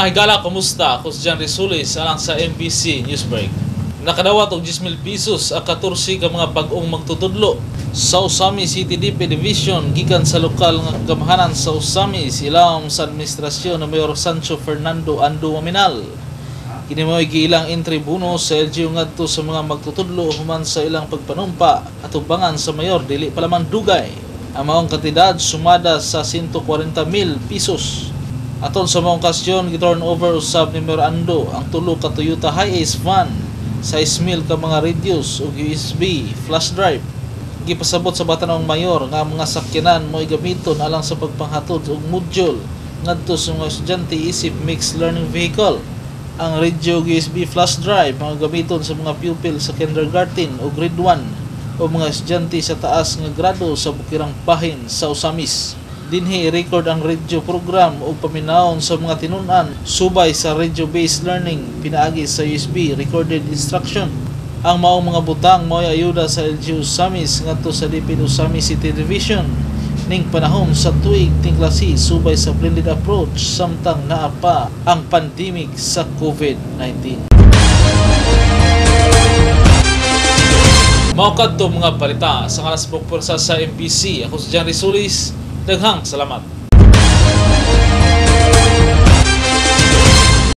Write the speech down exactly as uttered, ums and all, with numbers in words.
Mga higala, kumusta? Ako si John Risulis, alang sa M B C Newsbreak. Nakadawat og ten mil pesos ang katorse ka mga bag-ong magtutudlo sa Usami City D P Division gikan sa lokal nga kagamahanan sa Usami silawom sa administrasyon ni Mayor Sancho Fernando Ando Maminal. Kini mo'y giilang entry bonus sa L G U ngadto sa mga magtutudlo human sa ilang pagpanumpa at ubangan sa mayor dili pa lamang dugay. Ang maong kantidad sumada sa one hundred forty mil pesos. Aton sa maong kasyon giturn over usab ni Mayor Ando ang tulo ka Toyota Hiace van, size mil ka mga radios ug U S B flash drive. Gipasabot sa batanang mayor nga mga sakyanan mo'y gamiton alang sa pagpanghatod og module ngadto sa mga estudyante isip mixed learning vehicle. Ang radio ug U S B flash drive mga gamiton sa mga pupil sa kindergarten o grade one o mga estudyante sa taas nga grado sa Bukirang Bahin sa Usamis. Dinhi i-record ang radio program o paminawon sa mga tinun-an subay sa radio-based learning pinaagi sa U S B recorded instruction. Ang maong mga butang mo'y ayuda sa L G U Usamis ngadto sa D P Usamis City Division ning panahon sa tuig tingklasi subay sa blended approach samtang naa pa ang pandemic sa COVID nineteen. Mao kadto mga balita sa ngalan sa pagpursa sa M B C. Ako si John Risulis. Daghang salamat.